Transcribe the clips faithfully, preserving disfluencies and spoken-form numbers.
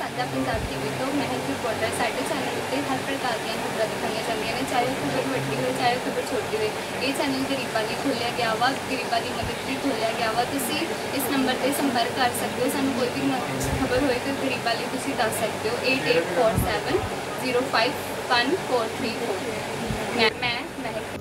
माता पंजाब टीवी तो महक रिपोर्टर साडे चैनल उत्ते हर प्रकार दी खबरां दिखाईयां जांदियां ने, चाहे खबर वड्डी हो चाहे खबर छोटी हो। ये चैनल गरीबां लई खोलिया गया वा, गरीबां दी मदद लई खोलिया गया वा। तुसीं इस नंबर ते संपर्क कर सकते हो, सानूं कोई भी खबर होए तो गरीबां लई तुसीं दस सकते हो। Eight eight four seven zero five one four three four. मैं मैं महक।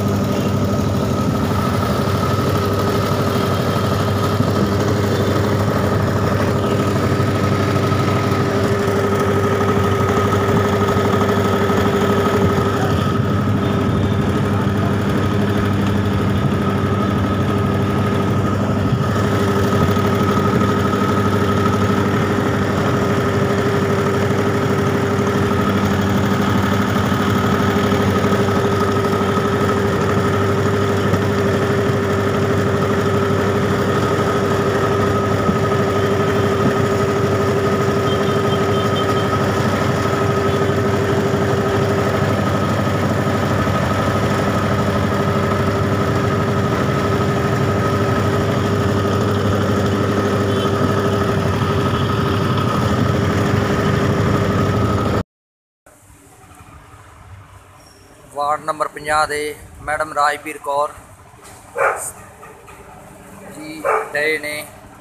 वार्ड नंबर पचास दे मैडम राजवीर कौर जी गए ने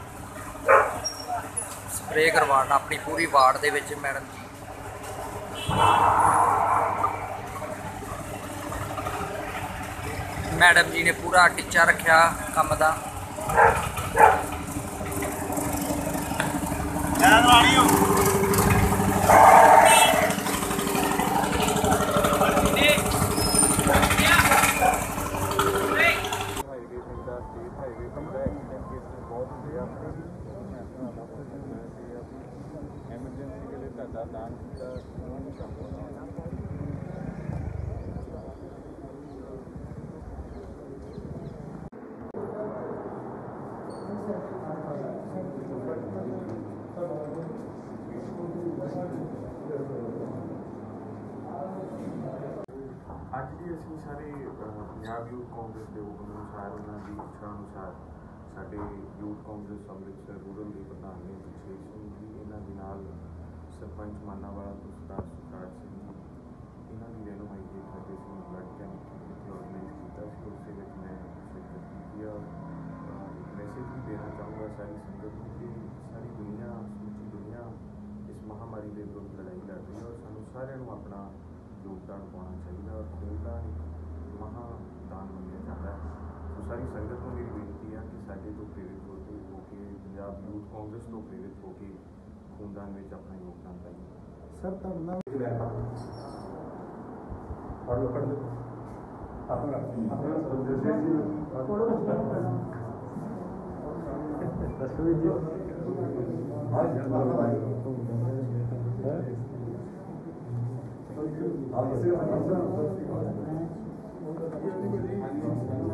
स्प्रे करवाना अपनी पूरी वार्ड दे विच। मैडम जी मैडम जी ने पूरा टीचा रखा काम का। ਅੱਜ ਵੀ ਅਸੀਂ ਸਾਰੇ ਪੰਜਾਬ ਯੂਥ ਕਾਂਗਰਸ ਦੇ ਹੁਕਮ ਅਨੁਸਾਰ ਉਹਨਾਂ ਦੀ ਇੱਛਾ ਅਨੁਸਾਰ ਸਾਡੇ ਯੂਥ ਕਾਂਗਰਸ ਅੰਮ੍ਰਿਤਸਰ ਰੂਰਲ ਦੇ ਪ੍ਰਧਾਨ ਨੇ ਪਿਛੇ ਸਿੰਘ ਜੀ, ਇਹਨਾਂ ਦੇ ਨਾਲ ਸਰਪੰਚ ਮਾਨਾਵਾਲਾ ਤੋਂ ਸਰਦਾਰ ਸੁਖਰਾਜ ਸਿੰਘ ਜੀ, ਇਹਨਾਂ ਦੀ ਰਹਿਨੁਮਾਈ ਦੇ ਸਾਡੇ ਅਸੀਂ ਬਲੱਡ ਕੈਂਪ ਇੱਥੇ ਆਰਗੇਨਾਈਜ਼ ਕੀਤਾ ਸੀ। ਉਸ ਦੇ ਵਿੱਚ ਮੈਂ ਸ਼ਿਰਕਤ ਕੀਤੀ ਔਰ ਮੈਸੇਜ ਵੀ ਦੇਣਾ ਚਾਹੂੰਗਾ ਸਾਰੀ ਸੰਗਤ ਨੂੰ ਕਿ ਸਾਰੀ ਦੁਨੀਆ ਸਮੁੱਚੀ ਦੁਨੀਆ ਇਸ ਮਹਾਮਾਰੀ ਦੇ ਵਿਰੁੱਧ ਲੜਾਈ ਲੜ ਰਹੀ ਹੈ ਔਰ ਸਾਨੂੰ ਸਾਰਿਆਂ ਨੂੰ ਆਪਣਾ योगदान पाना चाहिए और खूनदान एक महादान मनिया जाता है। तो सारी संगत को मेरी बेनती है कि साढ़े तो प्रेरित होते होकर पंजाब यूथ कांग्रेस तो प्रेरित होकर खूनदान में अपना योगदान पाइए। सर पढ़ लो पढ़ लो आप